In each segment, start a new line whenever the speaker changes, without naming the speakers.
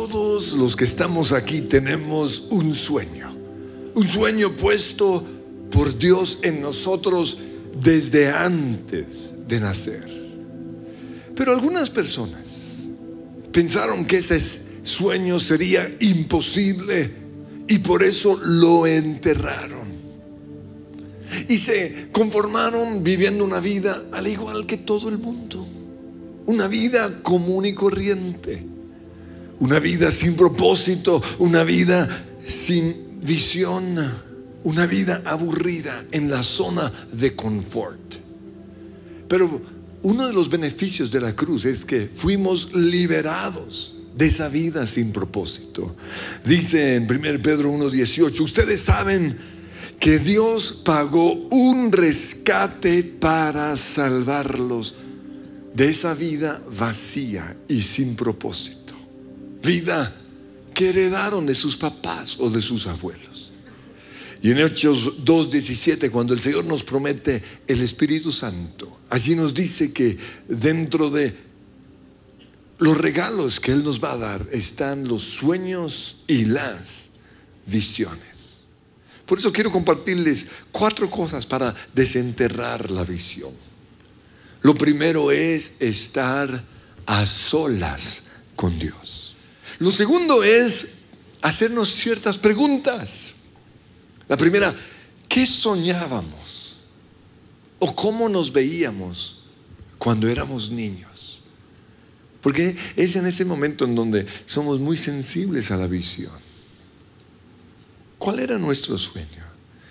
todos los que estamos aquí tenemos un sueño puesto por Dios en nosotros desde antes de nacer. Pero algunas personas pensaron que ese sueño sería imposible y por eso lo enterraron. Y se conformaron viviendo una vida al igual que todo el mundo. Una vida común y corriente. Una vida sin propósito. Una vida sin visión. Una vida aburrida en la zona de confort. Pero uno de los beneficios de la cruz es que fuimos liberados de esa vida sin propósito. Dice en 1 Pedro 1:18: ustedes saben que Dios pagó un rescate para salvarlos de esa vida vacía y sin propósito. Vida que heredaron de sus papás o de sus abuelos. Y en Hechos 2:17, cuando el Señor nos promete el Espíritu Santo, allí nos dice que dentro de los regalos que Él nos va a dar están los sueños y las visiones. Por eso quiero compartirles 4 cosas para desenterrar la visión. Lo primero es estar a solas con Dios. Lo segundo es hacernos ciertas preguntas. La primera: ¿qué soñábamos? ¿O cómo nos veíamos cuando éramos niños? Porque es en ese momento en donde somos muy sensibles a la visión. ¿Cuál era nuestro sueño?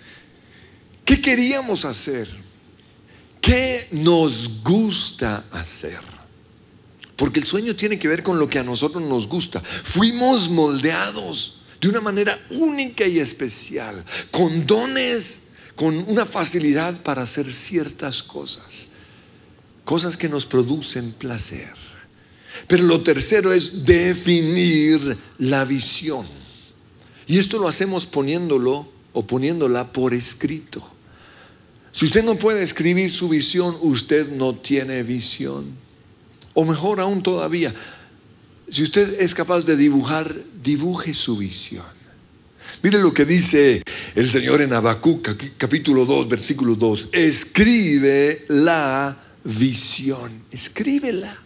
¿Qué queríamos hacer? ¿Qué nos gusta hacer? Porque el sueño tiene que ver con lo que a nosotros nos gusta. Fuimos moldeados de una manera única y especial, con dones, con una facilidad para hacer ciertas cosas, cosas que nos producen placer. Pero lo tercero es definir la visión. Y esto lo hacemos poniéndolo o poniéndola por escrito. Si usted no puede escribir su visión, usted no tiene visión. O mejor aún todavía, si usted es capaz de dibujar, dibuje su visión. Mire lo que dice el Señor en Habacuc, capítulo 2, versículo 2. Escribe la visión, escríbela.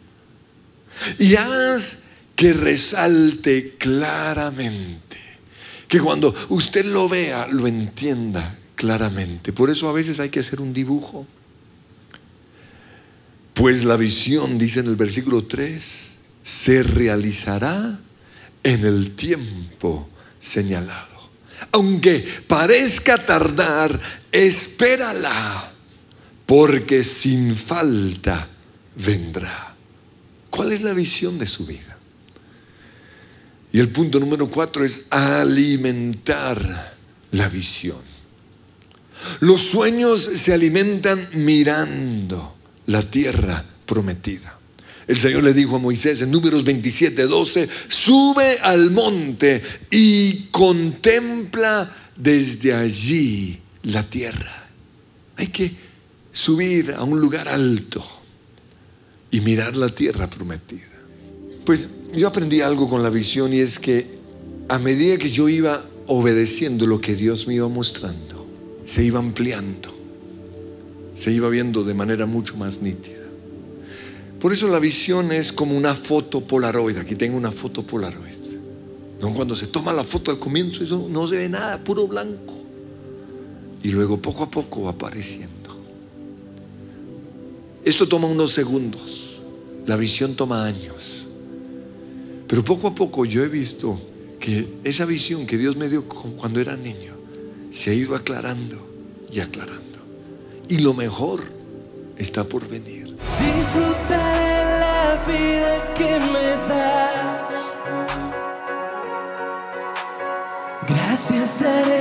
Y haz que resalte claramente. Que cuando usted lo vea, lo entienda claramente. Por eso a veces hay que hacer un dibujo. Pues la visión, dice en el versículo 3, se realizará en el tiempo señalado. Aunque parezca tardar, espérala, porque sin falta vendrá. ¿Cuál es la visión de su vida? Y el punto número 4 es alimentar la visión. Los sueños se alimentan mirando la tierra prometida. El Señor le dijo a Moisés en Números 27:12: sube al monte y contempla desde allí la tierra. Hay que subir a un lugar alto y mirar la tierra prometida. Pues yo aprendí algo con la visión, y es que a medida que yo iba obedeciendo lo que Dios me iba mostrando, se iba ampliando, se iba viendo de manera mucho más nítida. Por eso la visión es como una foto Polaroid. Aquí tengo una foto Polaroid. ¿No? Cuando se toma la foto al comienzo, eso no se ve nada, puro blanco. Y luego poco a poco va apareciendo. Esto toma unos segundos. La visión toma años. Pero poco a poco yo he visto que esa visión que Dios me dio cuando era niño se ha ido aclarando y aclarando. Y lo mejor está por venir.
Disfrutaré la vida que me das. Gracias daré